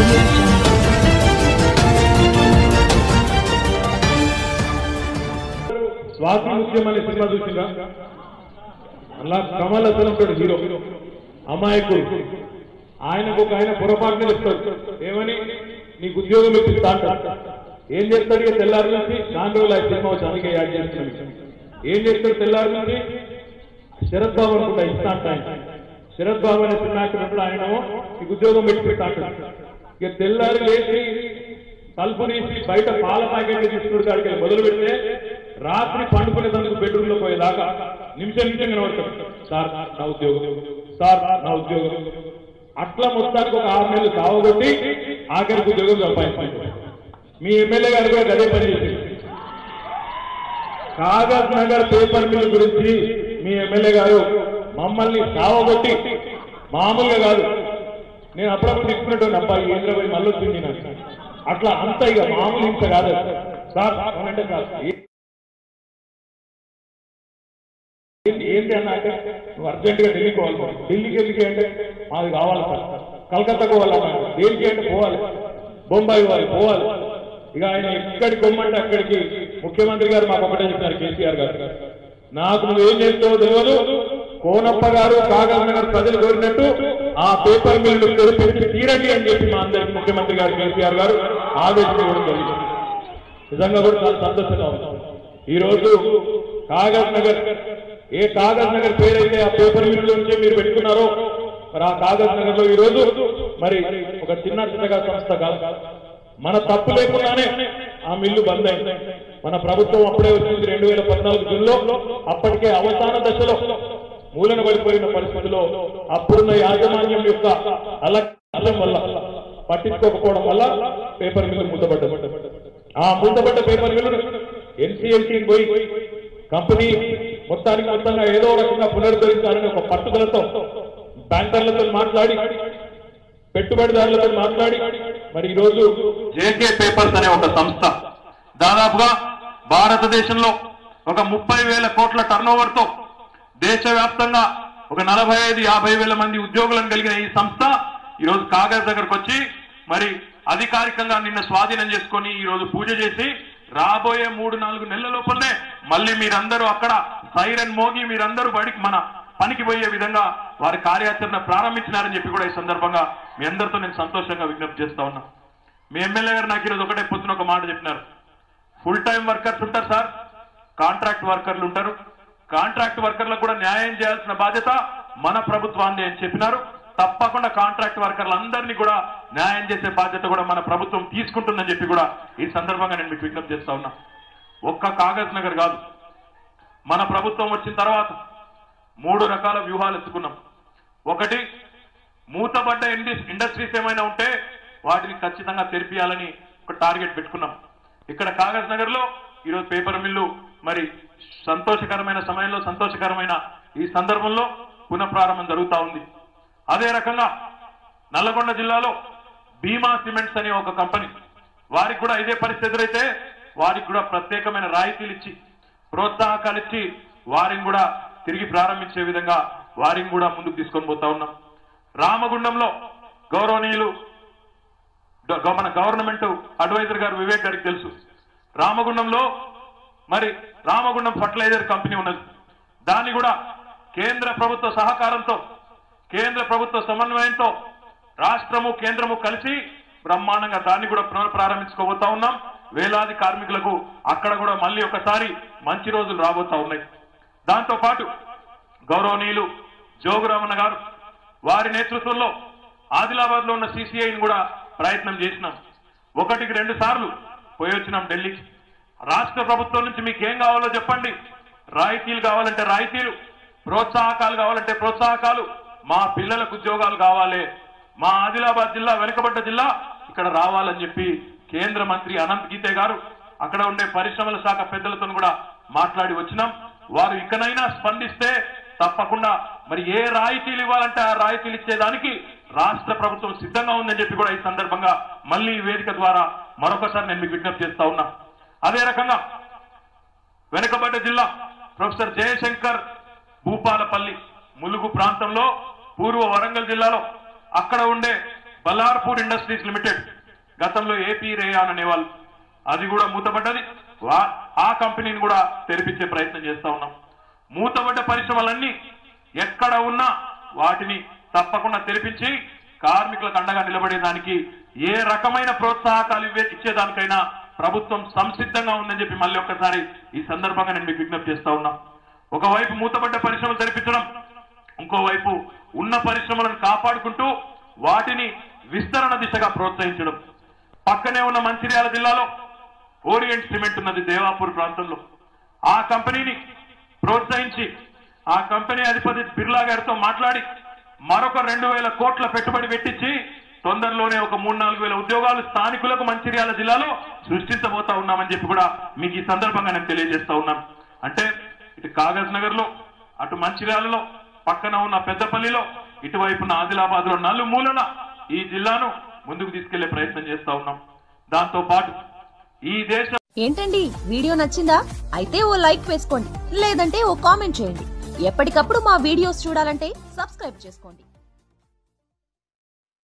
Swati मुख्यम cinema चूसा अला Kamal Haasan hero अमायकुడు ఆయనకు ఒక ఆయన పొరపాటున చెప్తాడు ఏమని నీకు ఉద్యోగం ఇస్తా అంటాడు ఏం చేస్తాడు ఇక తెల్లారి నుంచి నాలుగు రోజులు సినిమా వచ్చి యాడ్ చేస్తున్నాడు ఏం చేస్తాడు తెల్లారి నుంచి శరత్ బాబు అనుకుంటా ఇస్తా అంటాడు శరత్ బాబు అనే సినిమాకి ఆయనేమో నీకు ఉద్యోగం పెట్టి అంటాడు ఇక తెల్లారి లేచి తలుపు తీసి బయట పాల ప్యాకెట్లు తీసుకుడు కాడికి మొదలు పెడితే రాత్రి పండుకునేందుకు బెడ్రూమ్ లో పోయేదాకా నిమిషం కనబడతాడు సార్ నా ఉద్యోగం సార్ నా ఉద్యోగం అట్లా మొత్తానికి ఒక 6 నెలలు కావగొట్టి ఆఖరికి ఉద్యోగం సంపాదించుకుంటారు మీ ఎమ్మెల్యే గారు కూడా అదే పని చేసింది కాగజ్ నగర్ పేపర్ మిల్ గురించి మీ ఎమ్మెల్యే గారు మమ్మల్ని కావగొట్టి మామూలుగా కాదు నేను అప్పుడప్పుడు తీసుకున్నట్టు అబ్బాయి ఏంద్రబాయి మళ్ళీ వచ్చింది నాకు అట్లా అంత ఇక మామూలు హింస కాదు సార్ అంటే కాదు ఏంటి అన్నాక నువ్వు అర్జెంట్ గా ఢిల్లీకి పోవాలి ఢిల్లీకి ఎందుకు అంటే మాది కావాలి సార్ కలకత్తాకు పోవాలన్నా దేనికి అంటే పోవాలి బొంబాయి పోవాలి ఇక ఆయన ఎక్కడికి పొమ్మంటే అక్కడికి ముఖ్యమంత్రి గారు మాకు ఒకటే చెప్పారు కేసీఆర్ గారు నాకు నువ్వేం చేస్తావో తెలియదు కోనప్ప గారు కాగజ్ నగర్ ప్రజలు కోరినట్టు ఆ పేపర్ మిల్లు తెరిపించి తీరండి అని చెప్పి మా అందరికి ముఖ్యమంత్రి గారు కేసీఆర్ గారు ఆదేశం ఇవ్వడం జరిగింది నిజంగా కూడా చాలా సంతోషంగా ఉంది ఈ రోజు కాగజ్ నగర్ ఏ కాగజ్ నగర్ పేరైతే ఆ పేపర్ మిల్లు నుంచి మీరు పెట్టుకున్నారో మరి ఆ కాగజ్ నగర్ లో ఈ రోజు మరి ఒక చిన్నగా సంస్థ కాదు మన తప్పు లేకుండానే ఆ మిల్లు బంద్ అయింది మన ప్రభుత్వం అప్పుడే వచ్చింది 2014 జూన్లో అప్పటికే అవసాన దశలో మూలన పడిపోయిన పరిస్థితిలో అప్పుడున్న యాజమాన్యం యొక్క అలక్ష్యం వల్ల పట్టించుకోకపోవడం వల్ల పేపర్ మిల్లు మూతపడ్డ ఆ మూతపడ్డ పేపర్ మిల్లు ఎన్సీఎల్టీ పోయి కంపెనీ మొత్తంగా ఏదో రకంగా పునరుద్ధరించాలని ఒక పట్టుదలతో బ్యాంకర్లతో మాట్లాడి పెట్టుబడిదారులతో మాట్లాడి మరి ఈరోజు జేకే పేపర్స్ అనే ఒక సంస్థ దాదాపుగా భారతదేశంలో ఒక 30,000 కోట్ల టర్నోవర్ తో దేశవ్యాప్తంగా ఒక 45-50 మంది ఉద్యోగులను కలిగిన ఈ సంస్థ ఈరోజు కాగజ్ దగ్గరకు వచ్చి మరి అధికారికంగా నిన్న స్వాధీనం చేసుకొని ఈరోజు పూజ చేసి రాబోయే 3-4 నెలల లోపలనే మళ్ళీ మీరందరూ అక్కడ సైరన్ మోగి మీరందరూ మన పనికి పోయే విధంగా వారి కార్యాచరణ ప్రారంభించినారని చెప్పి కూడా ఈ సందర్భంగా మీ అందరితో నేను సంతోషంగా విజ్ఞప్తి చేస్తా ఉన్నా మీ ఎమ్మెల్యే గారు నాకు ఈరోజు ఒకటే పొద్దున ఒక మాట చెప్పినారు ఫుల్ టైం వర్కర్స్ ఉంటారు సార్ కాంట్రాక్ట్ వర్కర్లు ఉంటారు కాంట్రాక్ట్ వర్కర్లకు కూడా న్యాయం చేయాల్సిన బాధ్యత మన ప్రభుత్వాన్ని అని చెప్పినారు తప్పకుండా కాంట్రాక్ట్ వర్కర్లందరినీ కూడా న్యాయం చేసే బాధ్యత కూడా మన ప్రభుత్వం తీసుకుంటుందని చెప్పి కూడా ఈ సందర్భంగా నేను మీకు విజ్ఞప్తి చేస్తా ఉన్నా ఒక్క కాగజ్ నగర్ కాదు మన ప్రభుత్వం వచ్చిన తర్వాత 3 రకాల వ్యూహాలు ఎత్తుకున్నాం ఒకటి మూతబడ్డ ఇండస్ట్రీస్ ఏమైనా ఉంటే వాటిని ఖచ్చితంగా తెరిపియాలని ఒక టార్గెట్ పెట్టుకున్నాం ఇక్కడ కాగజ్ నగర్ లో ఈరోజు పేపర్ మిల్లు మరి సంతోషకరమైన సమయంలో సంతోషకరమైన ఈ సందర్భంలో పునఃప్రారంభం జరుగుతూ ఉంది అదే రకంగా నల్లగొండ జిల్లాలో భీమా సిమెంట్స్ అనే ఒక కంపెనీ వారికి కూడా ఇదే పరిస్థితి ఎదురైతే వారికి కూడా ప్రత్యేకమైన రాయితీలు ఇచ్చి ప్రోత్సాహకాలు ఇచ్చి వారిని కూడా తిరిగి ప్రారంభించే విధంగా వారిని కూడా ముందుకు తీసుకొని పోతా ఉన్నాం రామగుండంలో గౌరవనీయులు మన గవర్నమెంట్ అడ్వైజర్ గారు వివేక్ గారికి తెలుసు రామగుండంలో మరి రామగుండం ఫర్టిలైజర్ కంపెనీ ఉన్నది దాన్ని కూడా కేంద్ర ప్రభుత్వ సహకారంతో కేంద్ర ప్రభుత్వ సమన్వయంతో రాష్ట్రము కేంద్రము కలిసి బ్రహ్మాండంగా దాన్ని కూడా పునఃప్రారంభించుకోబోతా ఉన్నాం వేలాది కార్మికులకు అక్కడ కూడా మళ్ళీ ఒకసారి మంచి రోజులు రాబోతా ఉన్నాయి దాంతో పాటు గౌరవనీయులు జోగురామన్న గారు వారి నేతృత్వంలో ఆదిలాబాద్ లో ఉన్న సిసిఐని కూడా ప్రయత్నం చేసినాం 1-2 సార్లు పోయి వచ్చినాం ఢిల్లీకి రాష్ట్ర ప్రభుత్వం నుంచి మీకు ఏం కావాలో చెప్పండి రాయితీలు కావాలంటే రాయితీలు ప్రోత్సాహకాలు కావాలంటే ప్రోత్సాహకాలు మా పిల్లలకు ఉద్యోగాలు కావాలి మా ఆదిలాబాద్ జిల్లా వెనుకబడ్డ జిల్లా ఇక్కడ రావాలని చెప్పి కేంద్ర మంత్రి అనంత్ గీతే గారు అక్కడ ఉండే పరిశ్రమల శాఖ పెద్దలతో కూడా మాట్లాడి వచ్చినాం వారు ఇకనైనా స్పందిస్తే తప్పకుండా మరి ఏ రాయితీలు ఇవ్వాలంటే ఆ రాయితీలు ఇచ్చేదానికి రాష్ట్ర ప్రభుత్వం సిద్ధంగా ఉందని చెప్పి కూడా ఈ సందర్భంగా మళ్ళీ ఈ వేదిక ద్వారా మరొకసారి నేను మీకు విజ్ఞప్తి చేస్తా ఉన్నా అదే రకంగా వెనుకబడ్డ జిల్లా ప్రొఫెసర్ జయశంకర్ భూపాలపల్లి ములుగు ప్రాంతంలో పూర్వ వరంగల్ జిల్లాలో అక్కడ ఉండే బల్లార్పూర్ ఇండస్ట్రీస్ లిమిటెడ్, గతంలో ఏపీ రేయాన్ అనేవాళ్ళు, అది కూడా మూతపడ్డది. ఆ కంపెనీని కూడా తెరిపించే ప్రయత్నం చేస్తా ఉన్నాం. మూతపడ్డ పరిశ్రమలన్నీ ఎక్కడ ఉన్నా వాటిని తప్పకుండా తెరిపించి కార్మికులకు అండగా నిలబడేదానికి ఏ రకమైన ప్రోత్సాహకాలు ఇచ్చేదానికైనా ప్రభుత్వం సంసిద్ధంగా ఉందని చెప్పి మళ్ళీ ఒక్కసారి ఈ సందర్భంగా నేను మీకు విజ్ఞప్తి చేస్తా ఉన్నా. ఒకవైపు మూతపడ్డ పరిశ్రమలు తెరిపించడం, ఇంకోవైపు ఉన్న పరిశ్రమలను కాపాడుకుంటూ వాటిని విస్తరణ దిశగా ప్రోత్సహించడం. పక్కనే ఉన్న మంచిర్యాల జిల్లాలో ఓరియంట్ సిమెంట్ ఉన్నది దేవాపూర్ ప్రాంతంలో. ఆ కంపెనీని ప్రోత్సహించి ఆ కంపెనీ అధిపతి బిర్లా గారితో మాట్లాడి మరొక 2,000 కోట్ల పెట్టుబడి పెట్టించి తొందరలోనే ఒక 3-4 వేల ఉద్యోగాలు స్థానికులకు మంచిర్యాల జిల్లాలో సృష్టించబోతా ఉన్నామని చెప్పి కూడా మీకు ఈ సందర్భంగా నేను తెలియజేస్తా ఉన్నాను. అంటే ఇటు కాగజ్ నగర్ లో, అటు మంచిర్యాలలో, పక్కన ఉన్న పెద్దపల్లిలో, ఇటువైపున ఆదిలాబాద్ లో నలుమూలన ఈ జిల్లాను ముందుకు తీసుకెళ్లే ప్రయత్నం చేస్తా ఉన్నాం. దాంతో పాటు ఈ దేశం ఏంటండి, వీడియో నచ్చిందా? అయితే ఓ లైక్ వేసుకోండి, లేదంటే ఓ కామెంట్ చేయండి. ఎప్పటికప్పుడు మా వీడియోస్ చూడాలంటే సబ్స్క్రైబ్ చేసుకోండి.